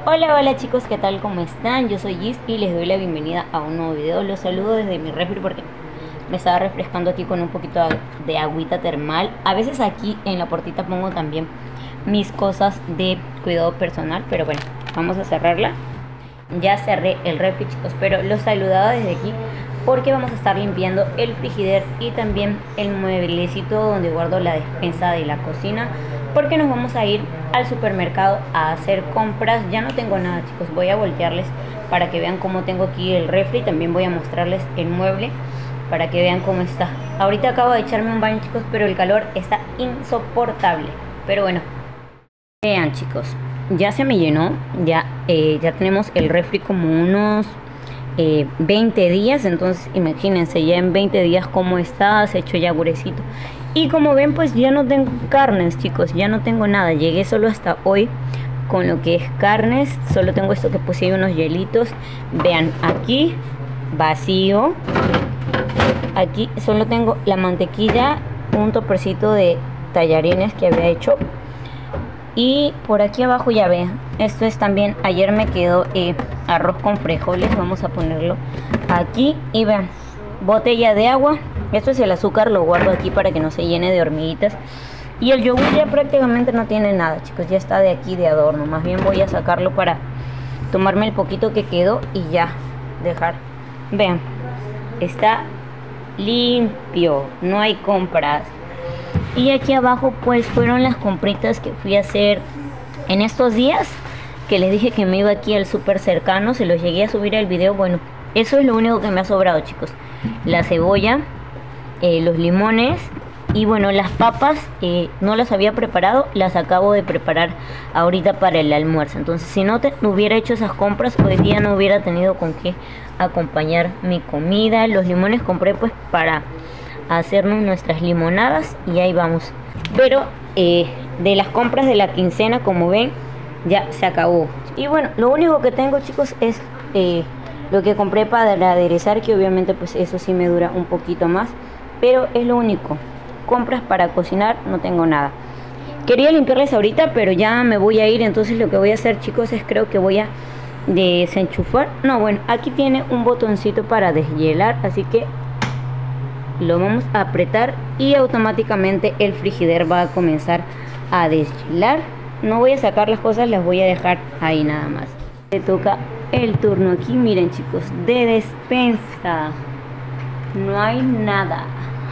Hola, hola chicos, ¿qué tal? ¿Cómo están? Yo soy Gis y les doy la bienvenida a un nuevo video. Los saludo desde mi refri porque me estaba refrescando aquí con un poquito de agüita termal. A veces aquí en la puertita pongo también mis cosas de cuidado personal, pero bueno, vamos a cerrarla. Ya cerré el refri, chicos, pero los saludaba desde aquí porque vamos a estar limpiando el frigider y también el mueblecito donde guardo la despensa de la cocina, porque nos vamos a ir al supermercado a hacer compras. Ya no tengo nada, chicos, voy a voltearles para que vean cómo tengo aquí el refri. También voy a mostrarles el mueble para que vean cómo está. Ahorita acabo de echarme un baño, chicos, pero el calor está insoportable. Pero bueno, vean, chicos, ya se me llenó. Ya tenemos el refri como unos 20 días. Entonces imagínense ya en 20 días cómo está. Se echó ya gurecito. Y como ven, pues ya no tengo carnes, chicos, ya no tengo nada. Llegué solo hasta hoy con lo que es carnes. Solo tengo esto que puse ahí, unos hielitos. Vean, aquí vacío. Aquí solo tengo la mantequilla, un topercito de tallarines que había hecho. Y por aquí abajo ya ven, esto es también, ayer me quedó arroz con frijoles. Vamos a ponerlo aquí. Y vean, botella de agua. Esto es el azúcar, lo guardo aquí para que no se llene de hormiguitas. Y el yogur ya prácticamente no tiene nada, chicos, ya está de aquí de adorno. Más bien voy a sacarlo para tomarme el poquito que quedó y ya dejar. Vean, está limpio, no hay compras. Y aquí abajo pues fueron las compritas que fui a hacer en estos días, que les dije que me iba aquí al súper cercano. Se los llegué a subir el video. Bueno, eso es lo único que me ha sobrado, chicos. La cebolla, los limones y bueno, las papas no las había preparado, las acabo de preparar ahorita para el almuerzo. Entonces si no hubiera hecho esas compras, hoy día no hubiera tenido con qué acompañar mi comida. Los limones compré pues para hacernos nuestras limonadas y ahí vamos. Pero de las compras de la quincena, como ven, ya se acabó. Y bueno, lo único que tengo, chicos, es lo que compré para aderezar, que obviamente pues eso sí me dura un poquito más, pero es lo único. Compras para cocinar no tengo nada. Quería limpiarles ahorita, pero ya me voy a ir. Entonces lo que voy a hacer, chicos, es creo que voy a desenchufar. No, bueno, aquí tiene un botoncito para deshielar, así que lo vamos a apretar y automáticamente el frigider va a comenzar a deshielar. No voy a sacar las cosas, las voy a dejar ahí nada más. Le toca el turno aquí, miren, chicos, de despensa. No hay nada.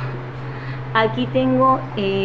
Aquí tengo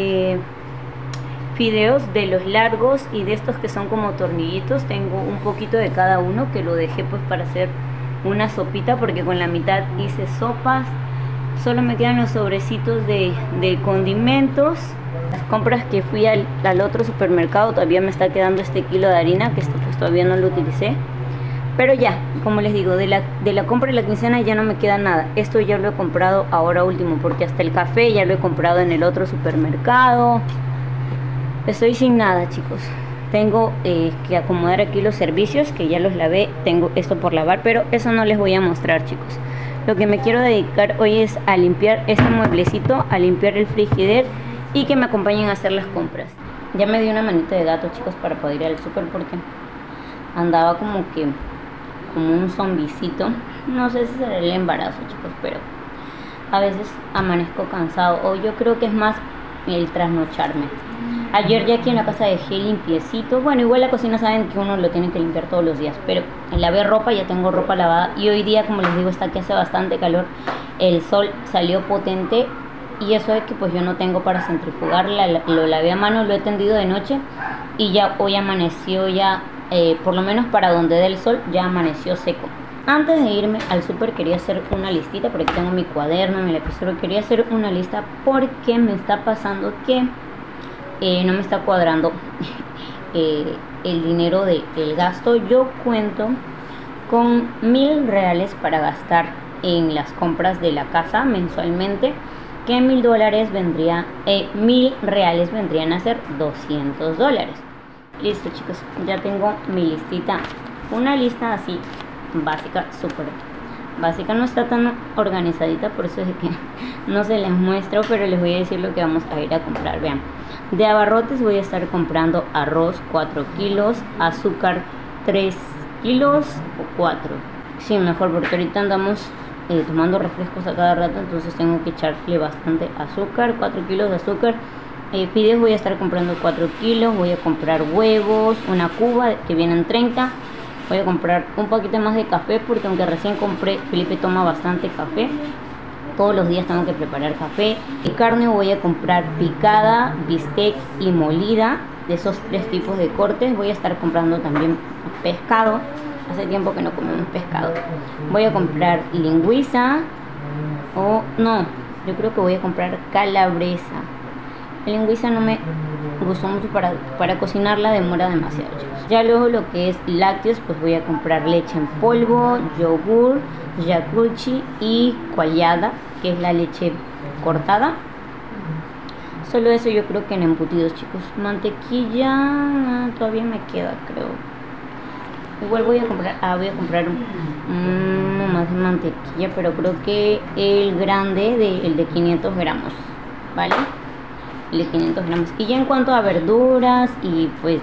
fideos de los largos y de estos que son como tornillitos. Tengo un poquito de cada uno, que lo dejé pues para hacer una sopita, porque con la mitad hice sopas. Solo me quedan los sobrecitos de condimentos. Las compras que fui al otro supermercado, todavía me está quedando este kilo de harina, que esto pues todavía no lo utilicé. Pero ya, como les digo, de la compra de la quincena ya no me queda nada. Esto ya lo he comprado ahora último, porque hasta el café ya lo he comprado en el otro supermercado. Estoy sin nada, chicos. Tengo que acomodar aquí los servicios, que ya los lavé. Tengo esto por lavar, pero eso no les voy a mostrar, chicos. Lo que me quiero dedicar hoy es a limpiar este mueblecito, a limpiar el frigider y que me acompañen a hacer las compras. Ya me di una manita de gato, chicos, para poder ir al súper, porque andaba como un zombicito. No sé si será el embarazo, chicos, pero a veces amanezco cansado, o yo creo que es más el trasnocharme. Ayer ya aquí en la casa dejé limpiecito. Bueno, igual la cocina saben que uno lo tiene que limpiar todos los días, pero lavé ropa, ya tengo ropa lavada. Y hoy día, como les digo, está que hace bastante calor. El sol salió potente y eso es que pues yo no tengo para centrifugarla. Lo lavé a mano, lo he tendido de noche y ya hoy amaneció ya, por lo menos para donde dé el sol, ya amaneció seco. Antes de irme al súper quería hacer una listita, porque tengo mi cuaderno, mi lapicero. Quería hacer una lista porque me está pasando que no me está cuadrando el dinero del gasto. Yo cuento con 1000 reales para gastar en las compras de la casa mensualmente, que 1000 dólares vendría, 1000 reales vendrían a ser $200. Listo, chicos, ya tengo mi listita. Una lista así básica, súper básica, no está tan organizadita, por eso es que no se les muestro, pero les voy a decir lo que vamos a ir a comprar. Vean, de abarrotes voy a estar comprando arroz 4 kilos, azúcar 3 kilos o 4. Sí, mejor, porque ahorita andamos tomando refrescos a cada rato, entonces tengo que echarle bastante azúcar. 4 kilos de azúcar. Fideos voy a estar comprando 4 kilos. Voy a comprar huevos, una cuba que vienen 30. Voy a comprar un poquito más de café, porque aunque recién compré, Felipe toma bastante café. Todos los días tengo que preparar café. Y carne voy a comprar picada, bistec y molida. De esos 3 tipos de cortes. Voy a estar comprando también pescado. Hace tiempo que no comemos pescado. Voy a comprar lingüiza. O no, yo creo que voy a comprar calabresa. La lingüiza no me gustó mucho para cocinarla, demora demasiado, chicos. Ya luego lo que es lácteos, pues voy a comprar leche en polvo, yogur, yaculchi y cuallada, que es la leche cortada. Solo eso yo creo que en embutidos, chicos. Mantequilla todavía me queda, creo. Igual voy a comprar uno más de mantequilla, pero creo que el grande, el de 500 gramos, ¿vale? El de 500 gramos. Y ya en cuanto a verduras, y pues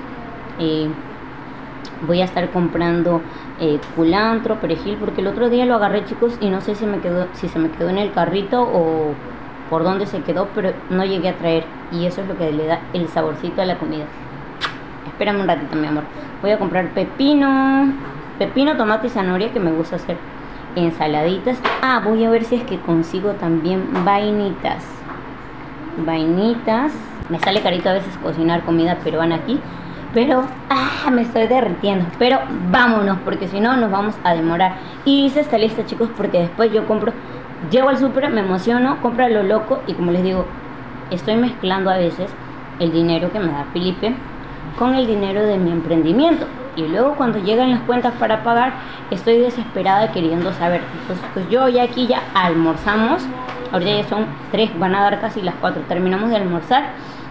voy a estar comprando culantro, perejil, porque el otro día lo agarré, chicos, y no sé si se me quedó en el carrito o por dónde se quedó, pero no llegué a traer, y eso es lo que le da el saborcito a la comida. Espérame un ratito, mi amor. Voy a comprar pepino, tomate y zanahoria, que me gusta hacer ensaladitas. Voy a ver si es que consigo también vainitas. Me sale carito a veces cocinar comida peruana aquí, pero me estoy derritiendo. Pero vámonos, porque si no nos vamos a demorar. Y hice esta lista, chicos, porque después yo llego al súper, me emociono, compro a lo loco, y como les digo, estoy mezclando a veces el dinero que me da Felipe con el dinero de mi emprendimiento, y luego cuando llegan las cuentas para pagar, estoy desesperada queriendo saber. Entonces pues yo ya aquí ya almorzamos, ahorita ya son 3, van a dar casi las 4, terminamos de almorzar,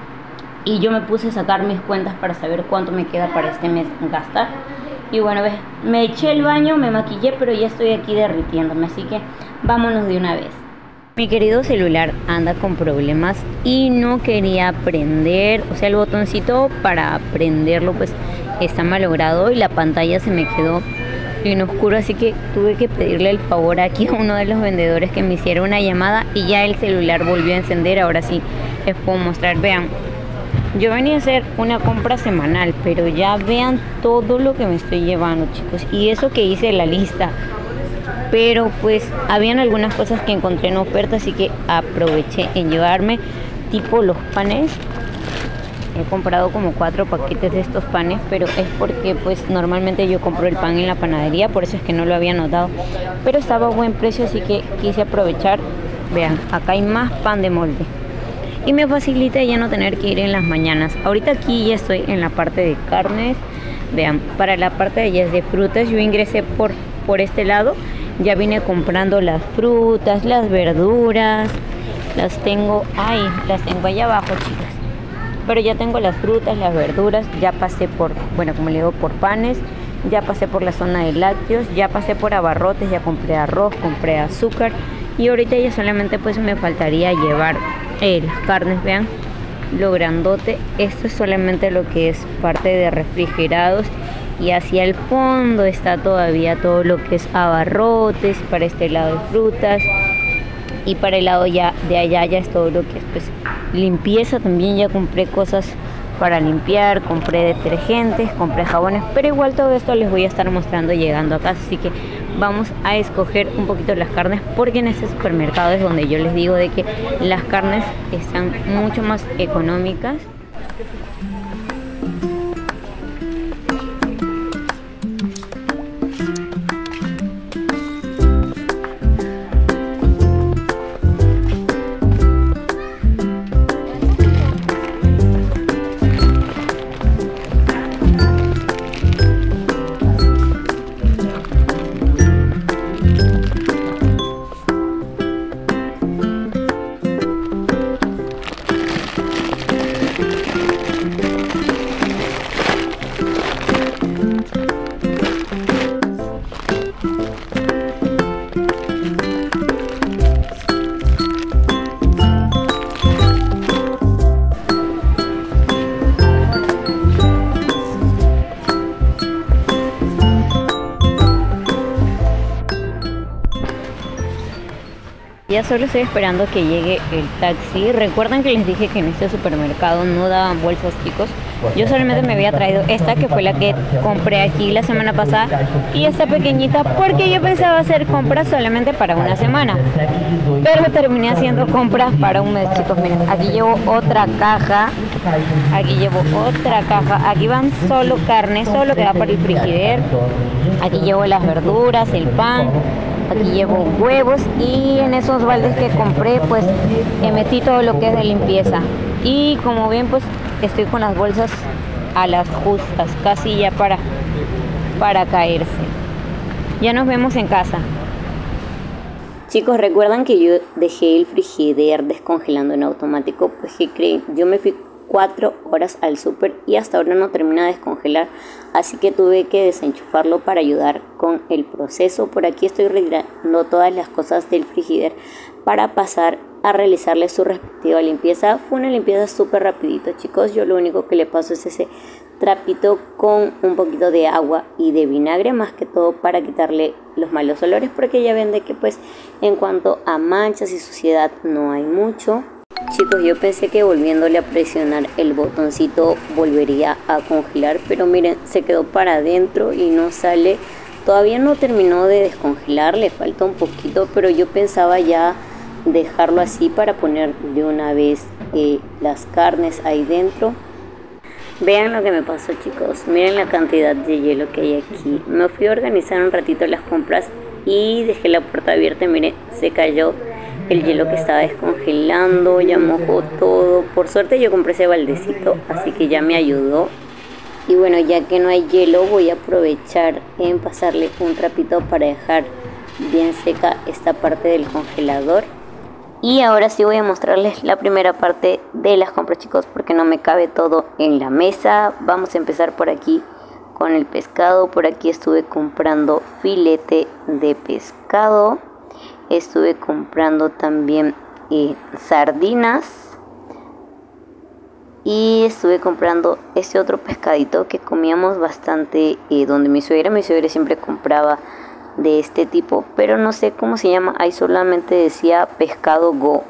y yo me puse a sacar mis cuentas para saber cuánto me queda para este mes gastar. Y bueno, me eché el baño, me maquillé, pero ya estoy aquí derritiéndome, así que vámonos de una vez. Mi querido celular anda con problemas y no quería prender, o sea, el botoncito para prenderlo pues está malogrado y la pantalla se me quedó en oscuro, así que tuve que pedirle el favor aquí a uno de los vendedores que me hiciera una llamada, y ya el celular volvió a encender. Ahora sí les puedo mostrar. Vean, yo venía a hacer una compra semanal, pero ya vean todo lo que me estoy llevando, chicos, y eso que hice la lista. Pero pues habían algunas cosas que encontré en oferta, así que aproveché en llevarme, tipo los panes. He comprado como 4 paquetes de estos panes, pero es porque pues normalmente yo compro el pan en la panadería, por eso es que no lo había notado, pero estaba a buen precio, así que quise aprovechar. Vean, acá hay más pan de molde y me facilita ya no tener que ir en las mañanas. Ahorita aquí ya estoy en la parte de carnes. Vean, para la parte de allá es de frutas, yo ingresé por este lado. Ya vine comprando las frutas, las verduras. Las tengo allá abajo, chicas. Pero ya tengo las frutas, las verduras. Ya pasé por, bueno, como le digo, por panes. Ya pasé por la zona de lácteos. Ya pasé por abarrotes. Ya compré arroz, compré azúcar. Y ahorita ya solamente pues me faltaría llevar las carnes. Vean lo grandote. Esto es solamente lo que es parte de refrigerados. Y hacia el fondo está todavía todo lo que es abarrotes. Para este lado de frutas. Y para el lado ya de allá ya es todo lo que es pues limpieza. También ya compré cosas para limpiar, compré detergentes, compré jabones, pero igual todo esto les voy a estar mostrando llegando a casa. Así que vamos a escoger un poquito las carnes, porque en este supermercado es donde yo les digo de que las carnes están mucho más económicas. Ya solo estoy esperando que llegue el taxi. Recuerdan que les dije que en este supermercado no daban bolsas, chicos. Yo solamente me había traído esta, que fue la que compré aquí la semana pasada, y esta pequeñita porque yo pensaba hacer compras solamente para una semana, pero terminé haciendo compras para un mes, chicos. Miren, aquí llevo otra caja, aquí van solo carne, solo lo que va para el frigider. Aquí llevo las verduras, el pan. Aquí llevo huevos, y en esos baldes que compré pues metí todo lo que es de limpieza. Y como ven, pues estoy con las bolsas a las justas, casi ya para caerse. Ya nos vemos en casa. Chicos, recuerdan que yo dejé el frigider descongelando en automático. Pues ¿qué creen? Yo me fui 4 horas al súper y hasta ahora no termina de descongelar, así que tuve que desenchufarlo para ayudar con el proceso. Por aquí estoy retirando todas las cosas del frigider para pasar a realizarle su respectiva limpieza. Fue una limpieza súper rapidito, chicos. Yo lo único que le paso es ese trapito con un poquito de agua y de vinagre, más que todo para quitarle los malos olores, porque ya ven de que pues en cuanto a manchas y suciedad no hay mucho. Chicos, yo pensé que volviéndole a presionar el botoncito volvería a congelar, pero miren, se quedó para adentro y no sale. Todavía no terminó de descongelar, le falta un poquito, pero yo pensaba ya dejarlo así para poner de una vez las carnes ahí dentro. Vean lo que me pasó, chicos, miren la cantidad de hielo que hay aquí. Me fui a organizar un ratito las compras y dejé la puerta abierta y miren, se cayó el hielo que estaba descongelando, ya mojó todo. Por suerte yo compré ese baldecito, así que ya me ayudó. Y bueno, ya que no hay hielo, voy a aprovechar en pasarle un trapito para dejar bien seca esta parte del congelador. Y ahora sí voy a mostrarles la primera parte de las compras, chicos, porque no me cabe todo en la mesa. Vamos a empezar por aquí con el pescado. Por aquí estuve comprando filete de pescado. Estuve comprando también sardinas. Y estuve comprando este otro pescadito que comíamos bastante, donde mi suegra siempre compraba de este tipo, pero no sé cómo se llama, ahí solamente decía pescado go.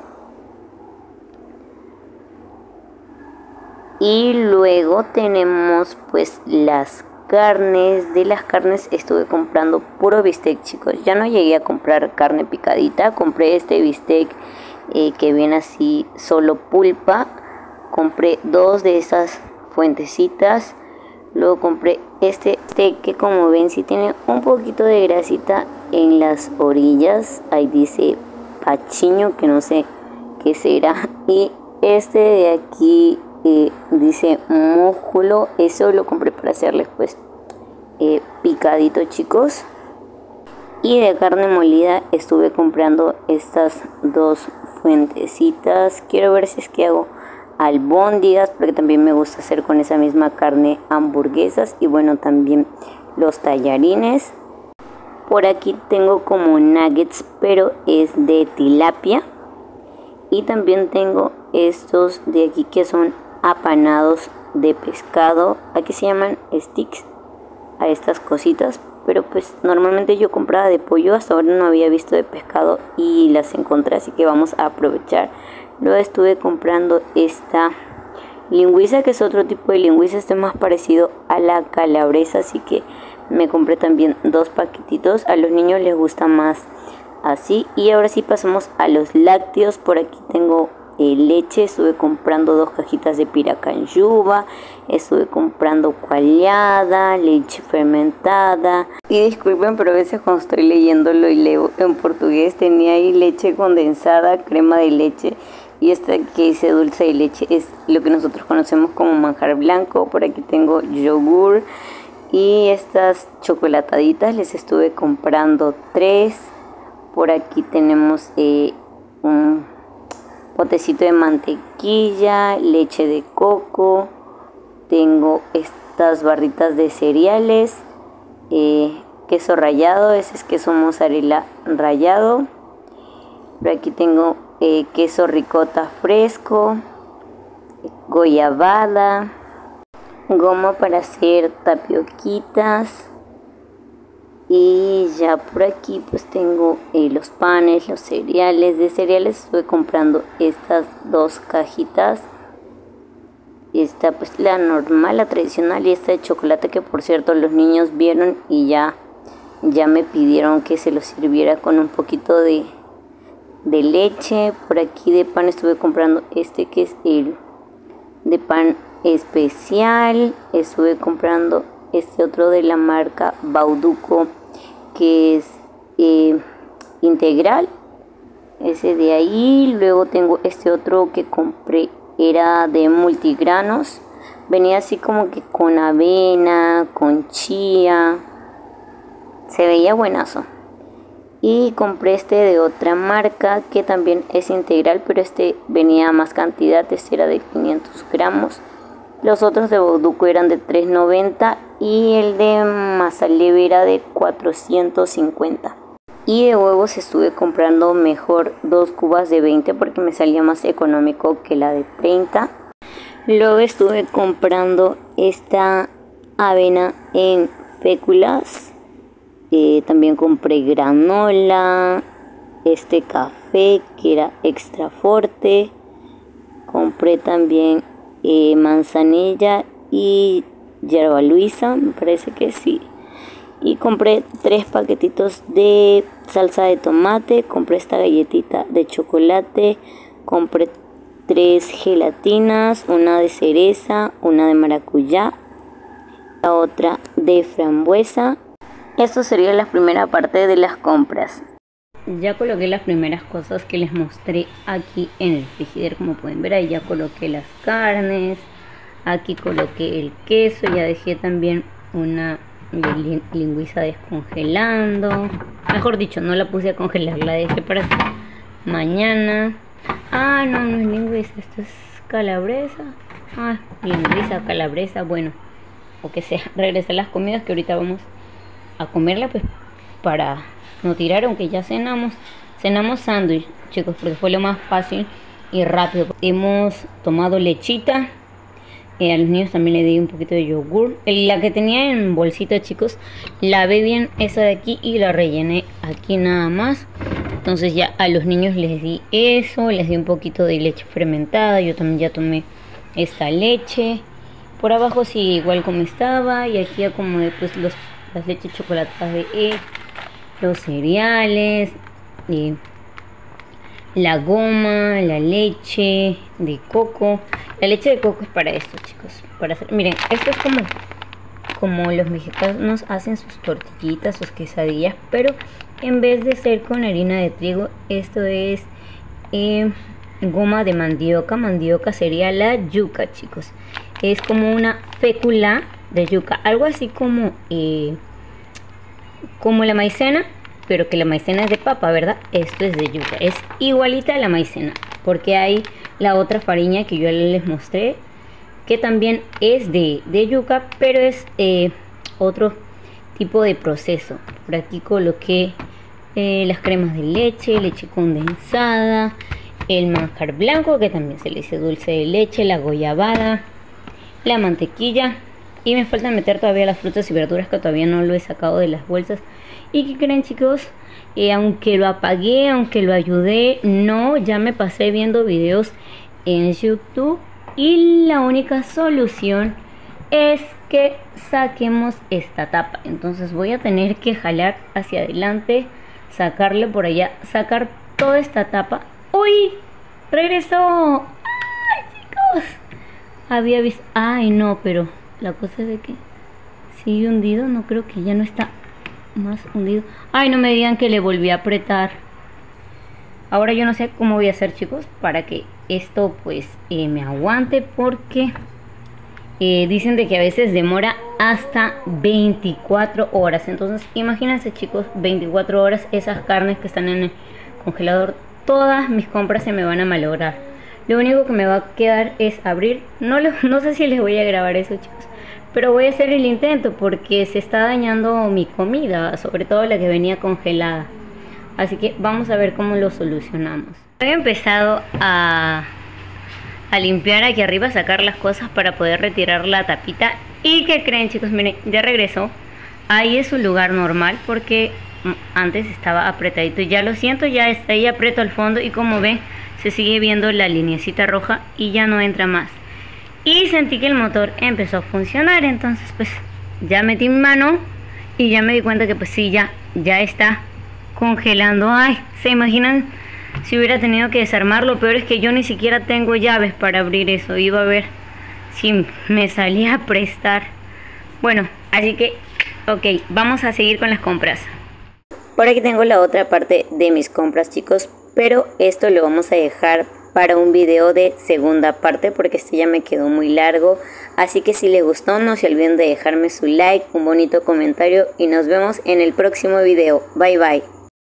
Y luego tenemos pues las carnes. De las carnes estuve comprando puro bistec, chicos. Ya no llegué a comprar carne picadita, compré este bistec que viene así solo pulpa. Compré 2 de esas fuentecitas. Luego compré este steak que, como ven, sí tiene un poquito de grasita en las orillas. Ahí dice pachiño, que no sé qué será. Y este de aquí dice músculo. Eso lo compré para hacerles pues picadito, chicos. Y de carne molida estuve comprando estas 2 fuentecitas. Quiero ver si es que hago albóndigas, porque también me gusta hacer con esa misma carne hamburguesas. Y bueno, también los tallarines. Por aquí tengo como nuggets, pero es de tilapia. Y también tengo estos de aquí que son apanados de pescado. Aquí se llaman sticks a estas cositas, pero pues normalmente yo compraba de pollo. Hasta ahora no había visto de pescado y las encontré, así que vamos a aprovechar. Luego estuve comprando esta lingüiza, que es otro tipo de lingüiza. Este es más parecido a la calabresa, así que me compré también 2 paquetitos. A los niños les gusta más así. Y ahora sí pasamos a los lácteos. Por aquí tengo leche. Estuve comprando 2 cajitas de piracanjuba. Estuve comprando cualeada, leche fermentada. Y disculpen, pero a veces cuando estoy leyéndolo y leo en portugués, tenía ahí leche condensada, crema de leche. Y esta que dice dulce de leche es lo que nosotros conocemos como manjar blanco. Por aquí tengo yogur. Y estas chocolataditas les estuve comprando 3. Por aquí tenemos un potecito de mantequilla, leche de coco. Tengo estas barritas de cereales, queso rallado, ese es queso mozzarella rallado. Por aquí tengo queso ricota fresco, goyabada, goma para hacer tapioquitas Y ya por aquí pues tengo los panes, los cereales. De cereales estuve comprando estas dos cajitas. Esta pues la normal, la tradicional, y esta de chocolate, que por cierto los niños vieron y ya me pidieron que se los sirviera con un poquito de leche. Por aquí de pan estuve comprando este que es el de pan especial. Estuve comprando este otro de la marca Bauducco, que es integral, ese de ahí. Luego tengo este otro que compré, era de multigranos, venía así como que con avena, con chía, se veía buenazo. Y compré este de otra marca que también es integral, pero este venía a más cantidad, este era de 500 gramos. Los otros de Bauducco eran de 3.90 y el de Masaleve era de 450. Y de huevos estuve comprando mejor 2 cubas de 20 porque me salía más económico que la de 30. Luego estuve comprando esta avena en féculas. También compré granola, este café que era extra fuerte. Compré también manzanilla y yerba luisa, me parece que sí. Y compré 3 paquetitos de salsa de tomate. Compré esta galletita de chocolate. Compré 3 gelatinas, una de cereza, una de maracuyá, la otra de frambuesa. Esto sería la primera parte de las compras. Ya coloqué las primeras cosas que les mostré aquí en el frigider, como pueden ver. Ahí ya coloqué las carnes, aquí coloqué el queso, ya dejé también una lingüiza descongelando. Mejor dicho, no la puse a congelar, la dejé para mañana. Ah, no, no es lingüiza, esto es calabresa. Ah, lingüiza, calabresa, bueno, o que sea. Regresé a las comidas, que ahorita vamos a comerla pues para no tirar, aunque ya cenamos sándwich, chicos, porque fue lo más fácil y rápido. Hemos tomado lechita, a los niños también le di un poquito de yogur. La que tenía en bolsita, chicos, lavé bien esa de aquí y la rellené aquí nada más. Entonces ya a los niños les di eso, les di un poquito de leche fermentada. Yo también ya tomé esta leche. Por abajo sí, igual como estaba, y aquí acomodé pues las leches chocolatadas de los cereales, la goma, la leche de coco. La leche de coco es para esto, chicos, para hacer, miren, esto es como los mexicanos hacen sus tortillitas, sus quesadillas, pero en vez de ser con harina de trigo, esto es goma de mandioca. Mandioca sería la yuca, chicos. Es como una fécula de yuca, algo así como la maicena, pero que la maicena es de papa, ¿verdad? Esto es de yuca, es igualita a la maicena, porque hay la otra farina que yo les mostré, que también es de yuca, pero es otro tipo de proceso. Por aquí coloqué las cremas de leche condensada, el manjar blanco, que también se le dice dulce de leche, la goyabada, la mantequilla, y me falta meter todavía las frutas y verduras, que todavía no lo he sacado de las bolsas. ¿Y qué creen, chicos? Aunque lo apagué, aunque lo ayudé, no, ya me pasé viendo videos en YouTube, y la única solución es que saquemos esta tapa. Entonces voy a tener que jalar hacia adelante, sacarle por allá, sacar toda esta tapa. ¡Uy! ¡Regresó! ¡Ay, chicos! Había visto... ¡Ay, no! Pero la cosa es de que sigue hundido. No, creo que ya no está más hundido. ¡Ay, no me digan que le volví a apretar! Ahora yo no sé cómo voy a hacer, chicos, para que esto pues me aguante, porque dicen de que a veces demora hasta 24 horas. Entonces imagínense, chicos, 24 horas, esas carnes que están en el congelador, todas mis compras se me van a malograr. Lo único que me va a quedar es abrir. No sé si les voy a grabar eso, chicos, pero voy a hacer el intento, porque se está dañando mi comida, sobre todo la que venía congelada. Así que vamos a ver cómo lo solucionamos. He empezado a limpiar aquí arriba, sacar las cosas para poder retirar la tapita. ¿Y qué creen, chicos? Miren, ya regresó. ahí es su lugar normal porque antes estaba apretadito. Ya lo siento, ya está ahí, aprieto al fondo y como ven se sigue viendo la lineecita roja y ya no entra más. Y sentí que el motor empezó a funcionar, entonces pues ya metí mi mano y ya me di cuenta que pues sí, ya está congelando. Ay, ¿se imaginan si hubiera tenido que desarmar? Lo peor es que yo ni siquiera tengo llaves para abrir eso. Iba a ver si me salía a prestar. Bueno, así que ok, vamos a seguir con las compras. Por aquí tengo la otra parte de mis compras, chicos, pero esto lo vamos a dejar para un video de segunda parte porque este ya me quedó muy largo. Así que si les gustó, no se olviden de dejarme su like, un bonito comentario y nos vemos en el próximo video. Bye bye.